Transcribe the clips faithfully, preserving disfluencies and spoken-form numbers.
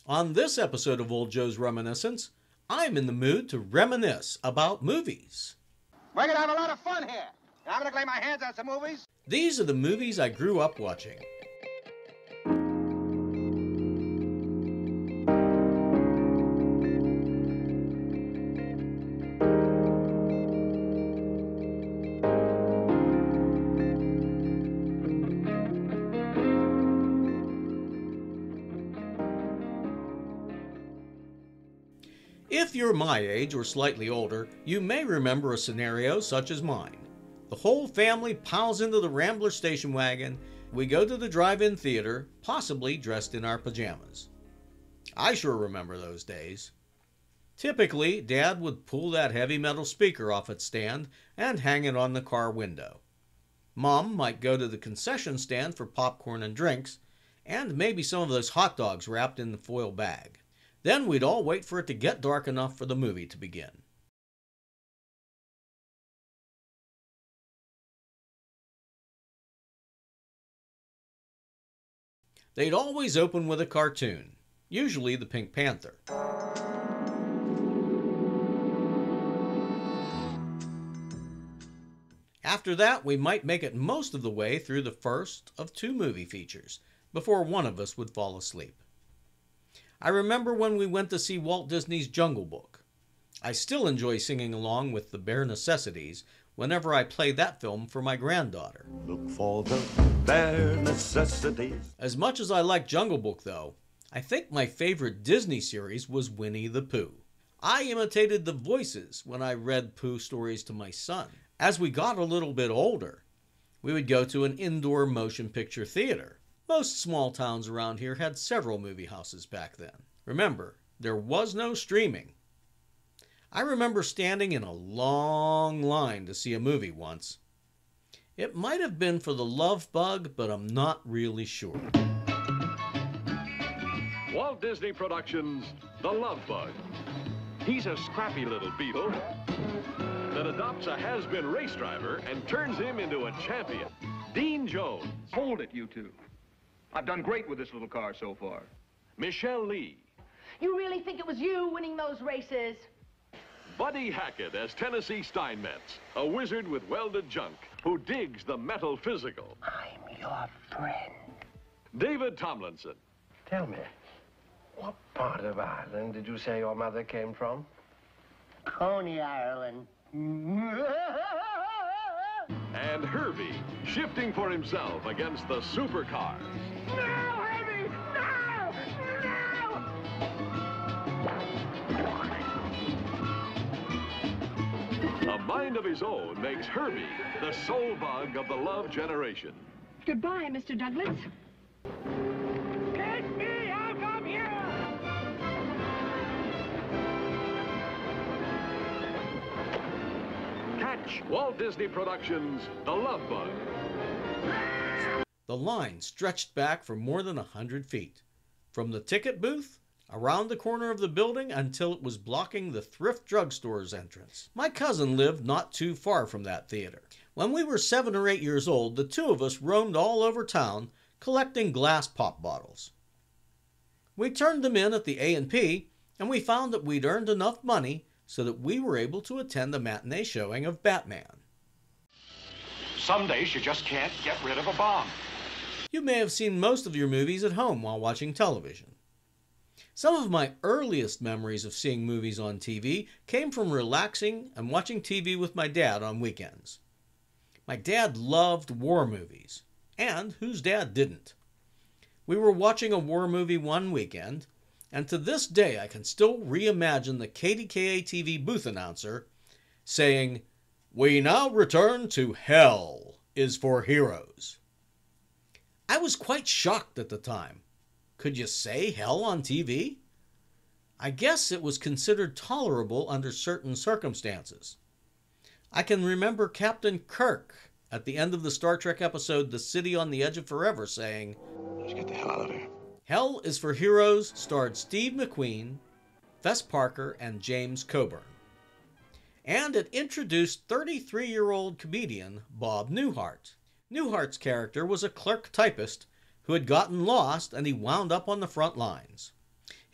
On this episode of Old Joe's Reminiscence, I'm in the mood to reminisce about movies. We're gonna have a lot of fun here. I'm gonna lay my hands on some movies. These are the movies I grew up watching. If you're my age or slightly older, you may remember a scenario such as mine. The whole family piles into the Rambler station wagon. We go to the drive-in theater, possibly dressed in our pajamas. I sure remember those days. Typically, Dad would pull that heavy metal speaker off its stand and hang it on the car window. Mom might go to the concession stand for popcorn and drinks, and maybe some of those hot dogs wrapped in the foil bag. Then we'd all wait for it to get dark enough for the movie to begin. They'd always open with a cartoon, usually the Pink Panther. After that, we might make it most of the way through the first of two movie features, before one of us would fall asleep. I remember when we went to see Walt Disney's Jungle Book. I still enjoy singing along with the Bare Necessities whenever I play that film for my granddaughter. Look for the bare necessities. As much as I like Jungle Book, though, I think my favorite Disney series was Winnie the Pooh. I imitated the voices when I read Pooh stories to my son. As we got a little bit older, we would go to an indoor motion picture theater. Most small towns around here had several movie houses back then. Remember, there was no streaming. I remember standing in a long line to see a movie once. It might have been for The Love Bug, but I'm not really sure. Walt Disney Productions' The Love Bug. He's a scrappy little beetle that adopts a has-been race driver and turns him into a champion. Dean Jones. Hold it, you two. I've done great with this little car so far. Michelle Lee. You really think it was you winning those races? Buddy Hackett as Tennessee Steinmetz, a wizard with welded junk who digs the metal physical. I'm your friend. David Tomlinson. Tell me, what part of Ireland did you say your mother came from? Coney Ireland. And Herbie, shifting for himself against the supercars. No, Herbie! No! No! A mind of his own makes Herbie the soul bug of the love generation. Goodbye, Mister Douglas. Get me out of here! Catch Walt Disney Productions' The Love Bug. The line stretched back for more than a hundred feet, from the ticket booth, around the corner of the building until it was blocking the thrift drugstore's entrance. My cousin lived not too far from that theater. When we were seven or eight years old, the two of us roamed all over town collecting glass pop bottles. We turned them in at the A and P, and we found that we'd earned enough money so that we were able to attend the matinee showing of Batman. Some days you just can't get rid of a bomb. You may have seen most of your movies at home while watching television. Some of my earliest memories of seeing movies on T V came from relaxing and watching T V with my dad on weekends. My dad loved war movies, and whose dad didn't? We were watching a war movie one weekend, and to this day I can still reimagine the K D K A T V booth announcer saying, "We now return to Hell is for Heroes." I was quite shocked at the time. Could you say hell on T V? I guess it was considered tolerable under certain circumstances. I can remember Captain Kirk at the end of the Star Trek episode The City on the Edge of Forever saying, Let's get the hell out of here. Hell is for Heroes starred Steve McQueen, Fess Parker, and James Coburn. And it introduced thirty-three-year-old comedian Bob Newhart. Newhart's character was a clerk typist who had gotten lost and he wound up on the front lines.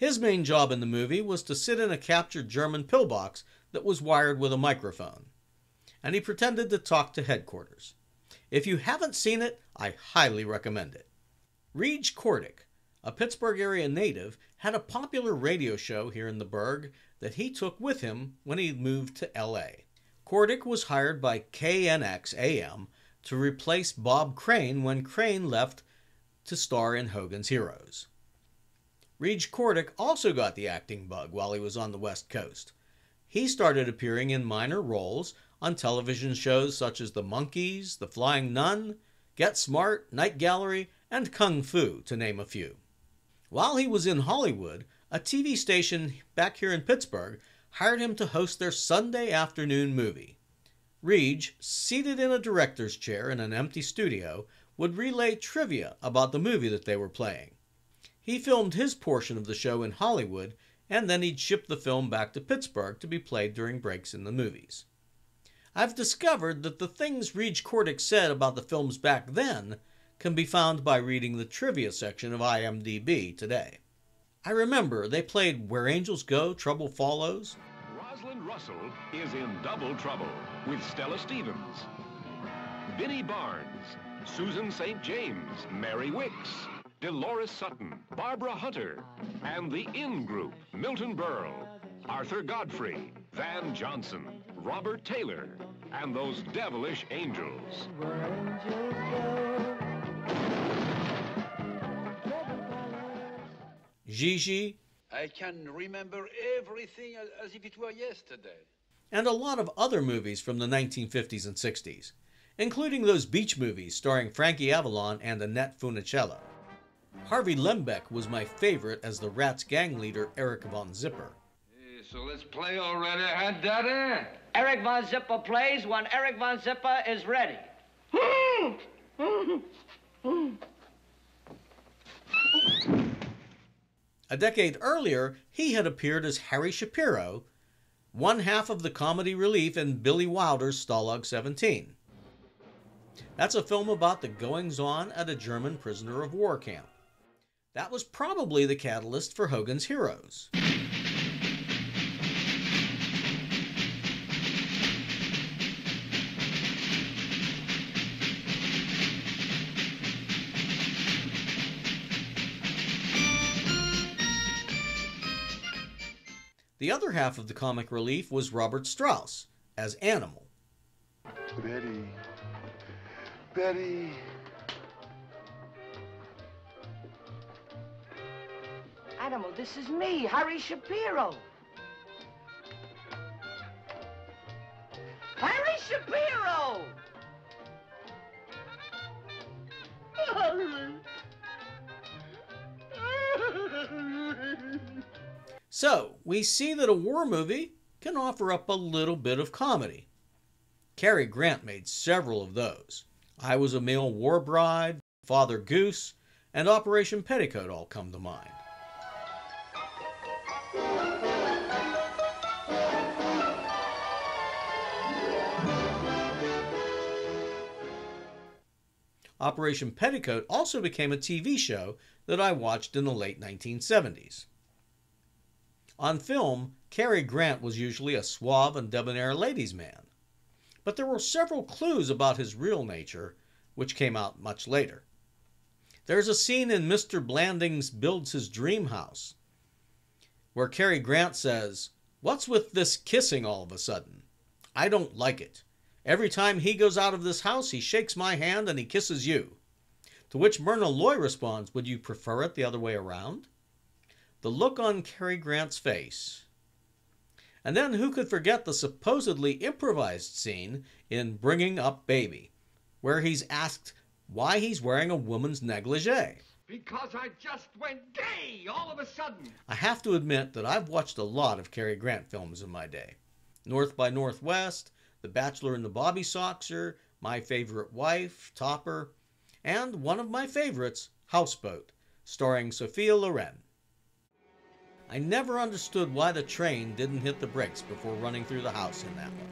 His main job in the movie was to sit in a captured German pillbox that was wired with a microphone, and he pretended to talk to headquarters. If you haven't seen it, I highly recommend it. Reg Cordick, a Pittsburgh area native, had a popular radio show here in the Burgh that he took with him when he moved to L A. Cordick was hired by K N X A M to replace Bob Crane when Crane left to star in Hogan's Heroes. Reg Cordick also got the acting bug while he was on the West Coast. He started appearing in minor roles on television shows such as The Monkees, The Flying Nun, Get Smart, Night Gallery, and Kung Fu, to name a few. While he was in Hollywood, a T V station back here in Pittsburgh hired him to host their Sunday afternoon movie. Reg, seated in a director's chair in an empty studio, would relay trivia about the movie that they were playing. He filmed his portion of the show in Hollywood, and then he'd ship the film back to Pittsburgh to be played during breaks in the movies. I've discovered that the things Reg Cordick said about the films back then can be found by reading the trivia section of I M D B today. I remember they played Where Angels Go, Trouble Follows. Rosalind Russell is in double trouble with Stella Stevens, Vinnie Barnes, Susan Saint James, Mary Wicks, Dolores Sutton, Barbara Hunter, and the In Group, Milton Berle, Arthur Godfrey, Van Johnson, Robert Taylor, and those devilish angels. Gigi, I can remember everything as, as if it were yesterday. and a lot of other movies from the nineteen fifties and sixties, including those beach movies starring Frankie Avalon and Annette Funicello. Harvey Lembeck was my favorite as the Rats gang leader Eric Von Zipper. Hey, so let's play already, huh, Daddy? Eric Von Zipper plays when Eric Von Zipper is ready. A decade earlier, he had appeared as Harry Shapiro, one half of the comedy relief in Billy Wilder's Stalag seventeen. That's a film about the goings-on at a German prisoner of war camp. That was probably the catalyst for Hogan's Heroes. The other half of the comic relief was Robert Strauss as Animal. Betty. Betty. Animal, this is me, Harry Shapiro. Harry Shapiro! So, we see that a war movie can offer up a little bit of comedy. Cary Grant made several of those. I Was a Male War Bride, Father Goose, and Operation Petticoat all come to mind. Operation Petticoat also became a T V show that I watched in the late nineteen seventies. On film, Cary Grant was usually a suave and debonair ladies' man, but there were several clues about his real nature, which came out much later. There's a scene in Mister Blandings Builds His Dream House, where Cary Grant says, "What's with this kissing all of a sudden? I don't like it. Every time he goes out of this house, he shakes my hand and he kisses you." To which Myrna Loy responds, "Would you prefer it the other way around?" The look on Cary Grant's face. And then who could forget the supposedly improvised scene in Bringing Up Baby, where he's asked why he's wearing a woman's negligee. Because I just went gay all of a sudden. I have to admit that I've watched a lot of Cary Grant films in my day. North by Northwest, The Bachelor and the Bobby Soxer, My Favorite Wife, Topper, and one of my favorites, Houseboat, starring Sophia Loren. I never understood why the train didn't hit the brakes before running through the house in that one.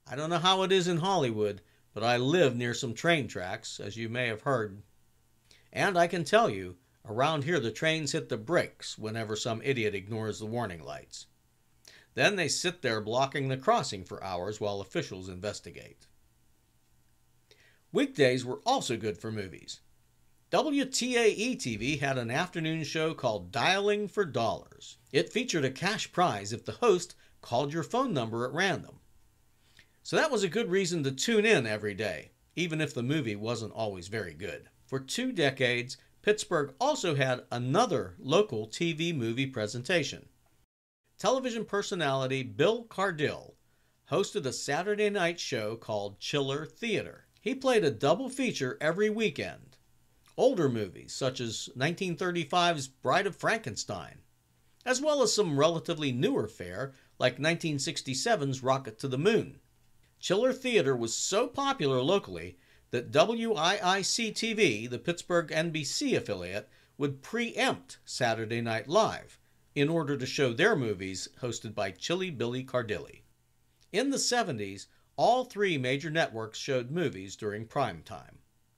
I don't know how it is in Hollywood, but I live near some train tracks, as you may have heard. And I can tell you, around here the trains hit the brakes whenever some idiot ignores the warning lights. Then they sit there blocking the crossing for hours while officials investigate. Weekdays were also good for movies. W T A E T V had an afternoon show called Dialing for Dollars. It featured a cash prize if the host called your phone number at random. So that was a good reason to tune in every day, even if the movie wasn't always very good. For two decades, Pittsburgh also had another local T V movie presentation. Television personality Bill Cardill hosted a Saturday night show called Chiller Theater. He played a double feature every weekend. Older movies such as nineteen thirty-five's Bride of Frankenstein, as well as some relatively newer fare like nineteen sixty-seven's Rocket to the Moon. Chiller Theater was so popular locally that W I I C T V, the Pittsburgh N B C affiliate, would preempt Saturday Night Live in order to show their movies hosted by Chilly Billy Cardilli. In the seventies, all three major networks showed movies during prime time.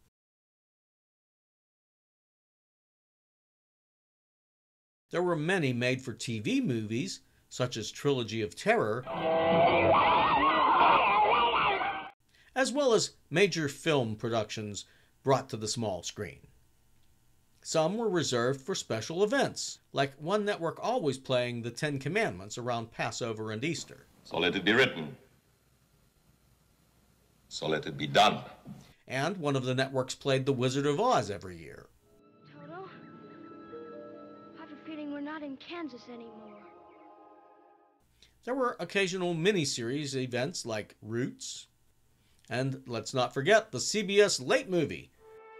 There were many made-for-T V movies, such as Trilogy of Terror, as well as major film productions brought to the small screen. Some were reserved for special events, like one network always playing the Ten Commandments around Passover and Easter. So let it be written. So let it be done. And one of the networks played The Wizard of Oz every year. Toto, I have a feeling we're not in Kansas anymore. There were occasional miniseries events like Roots, and let's not forget the C B S Late Movie,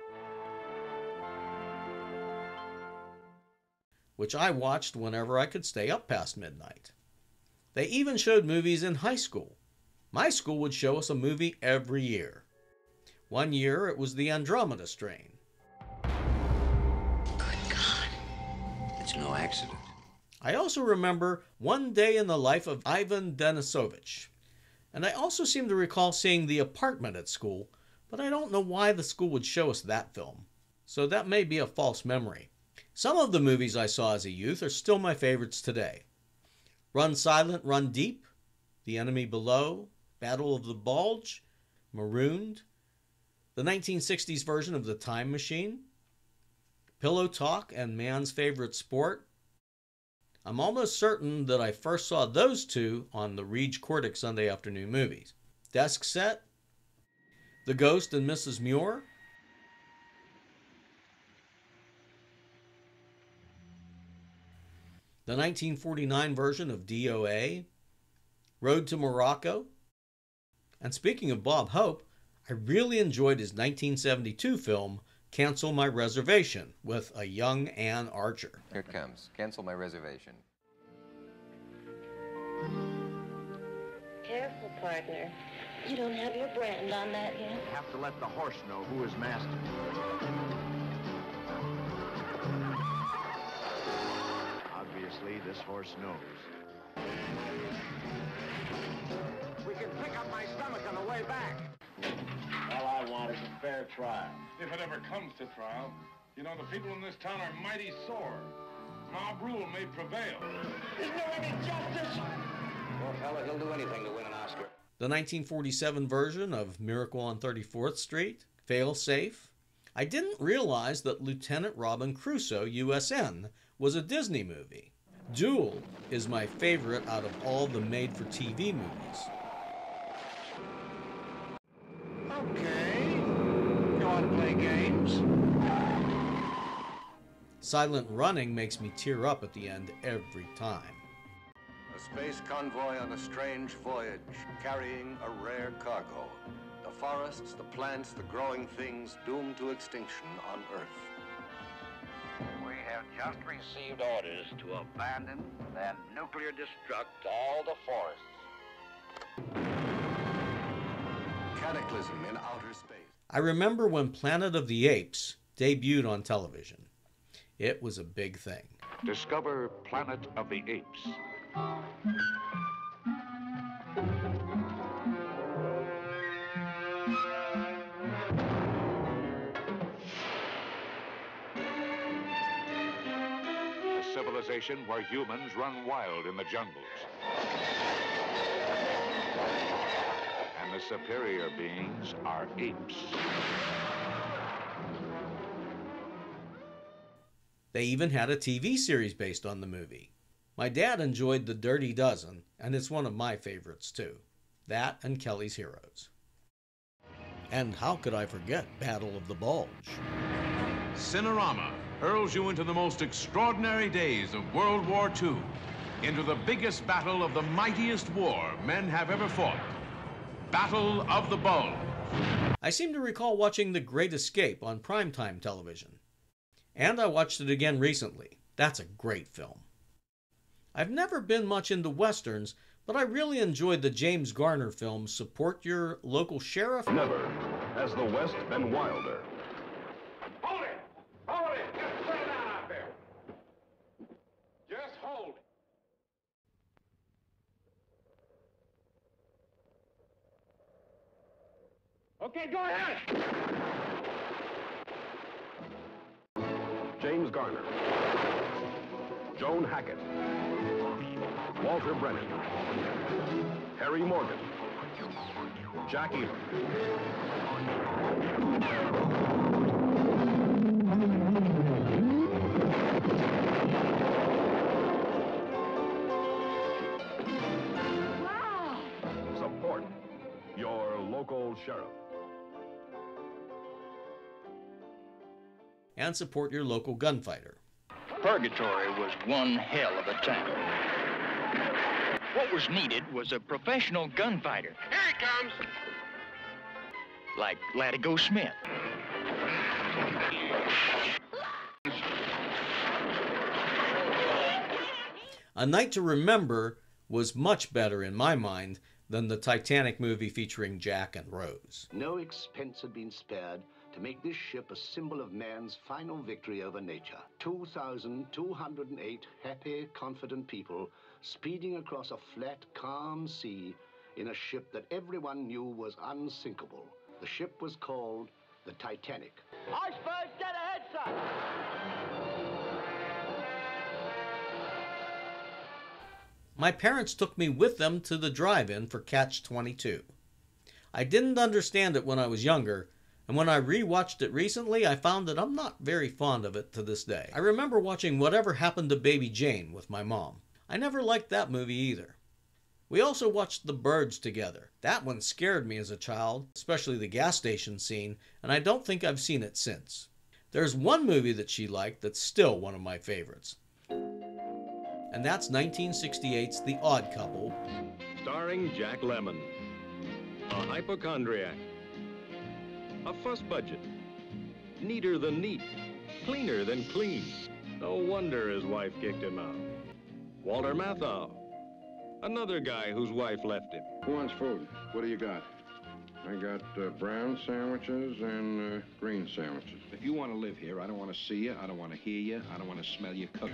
which I watched whenever I could stay up past midnight. They even showed movies in high school. My school would show us a movie every year. One year it was The Andromeda Strain. Good God. It's no accident. I also remember One Day in the Life of Ivan Denisovich. And I also seem to recall seeing The Apartment at school, but I don't know why the school would show us that film. So that may be a false memory. Some of the movies I saw as a youth are still my favorites today. Run Silent, Run Deep, The Enemy Below, Battle of the Bulge, Marooned, the nineteen sixties version of The Time Machine, Pillow Talk and Man's Favorite Sport. I'm almost certain that I first saw those two on the Reg Cordick Sunday afternoon movies. Desk Set, The Ghost and Missus Muir, the nineteen forty-nine version of D O A, Road to Morocco. And speaking of Bob Hope, I really enjoyed his nineteen seventy-two film, Cancel My Reservation, with a young Ann Archer. Here it comes. Cancel my reservation. Careful, partner. You don't have your brand on that yet. You have to let the horse know who is master. Obviously, this horse knows. We can pick up my stomach on the way back. All I want is a fair trial. If it ever comes to trial, you know, the people in this town are mighty sore. Mob rule may prevail. There's no any justice. Poor fella, he'll do anything to win an Oscar. The nineteen forty-seven version of Miracle on thirty-fourth Street, Fail Safe. I didn't realize that Lieutenant Robin Crusoe, U S N, was a Disney movie. Duel is my favorite out of all the made-for-T V movies. Okay. You want to play games? Silent Running makes me tear up at the end every time. A space convoy on a strange voyage, carrying a rare cargo. The forests, the plants, the growing things doomed to extinction on Earth. We have just received orders to abandon and nuclear destruct all the forests. Cataclysm in outer space. I remember when Planet of the Apes debuted on television. It was a big thing. Discover Planet of the Apes. civilization where humans run wild in the jungles. And the superior beings are apes. They even had a T V series based on the movie. My dad enjoyed The Dirty Dozen, and it's one of my favorites too. That and Kelly's Heroes. And how could I forget Battle of the Bulge? Cinerama hurls you into the most extraordinary days of World War Two, into the biggest battle of the mightiest war men have ever fought. Battle of the Bulge. I seem to recall watching The Great Escape on primetime television. And I watched it again recently. That's a great film. I've never been much into westerns, but I really enjoyed the James Garner film Support Your Local Sheriff. Never has the West been wilder. Hold it! Hold it! Just settle down out there. Just hold it. Okay, go ahead! James Garner, Joan Hackett, Walter Brennan, Harry Morgan, Jack Elam. Wow! Support your local sheriff. And support your local gunfighter. Purgatory was one hell of a time. What was needed was a professional gunfighter. Here he comes! Like Latigo Smith. A Night to Remember was much better in my mind than the Titanic movie featuring Jack and Rose. No expense had been spared to make this ship a symbol of man's final victory over nature. two thousand two hundred eight happy, confident people speeding across a flat, calm sea in a ship that everyone knew was unsinkable. The ship was called the Titanic. Iceberg, get ahead, son! My parents took me with them to the drive-in for Catch twenty-two. I didn't understand it when I was younger, and when I re-watched it recently, I found that I'm not very fond of it to this day. I remember watching Whatever Happened to Baby Jane with my mom. I never liked that movie either. We also watched The Birds together. That one scared me as a child, especially the gas station scene, and I don't think I've seen it since. There's one movie that she liked that's still one of my favorites. And that's nineteen sixty-eight's The Odd Couple. Starring Jack Lemmon. A hypochondriac. A fuss budget. Neater than neat. Cleaner than clean. No wonder his wife kicked him out. Walter Matthau. Another guy whose wife left him. Who wants food? What do you got? I got uh, brown sandwiches and uh, green sandwiches. If you want to live here, I don't want to see you, I don't want to hear you, I don't want to smell you cooking.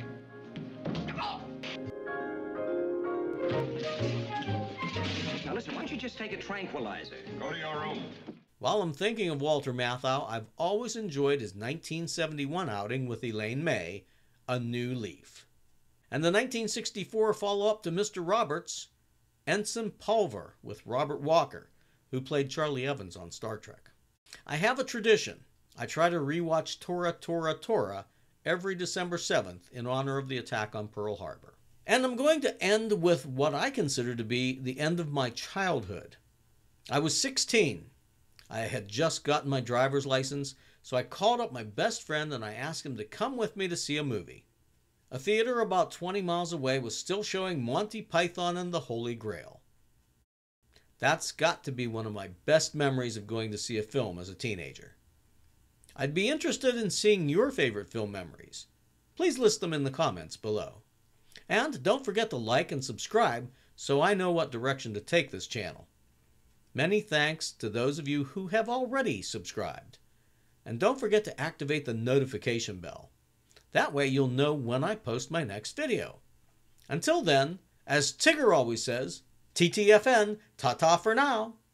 Now listen, why don't you just take a tranquilizer? Go to your room. While I'm thinking of Walter Matthau, I've always enjoyed his nineteen seventy-one outing with Elaine May, A New Leaf. And the nineteen sixty-four follow-up to Mister Roberts, Ensign Pulver with Robert Walker, who played Charlie Evans on Star Trek. I have a tradition. I try to rewatch Tora, Tora, Tora every December seventh in honor of the attack on Pearl Harbor. And I'm going to end with what I consider to be the end of my childhood. I was sixteen. I had just gotten my driver's license, so I called up my best friend and I asked him to come with me to see a movie. A theater about twenty miles away was still showing Monty Python and the Holy Grail. That's got to be one of my best memories of going to see a film as a teenager. I'd be interested in seeing your favorite film memories. Please list them in the comments below. And don't forget to like and subscribe so I know what direction to take this channel. Many thanks to those of you who have already subscribed. And don't forget to activate the notification bell. That way you'll know when I post my next video. Until then, as Tigger always says, T T F N, ta-ta for now.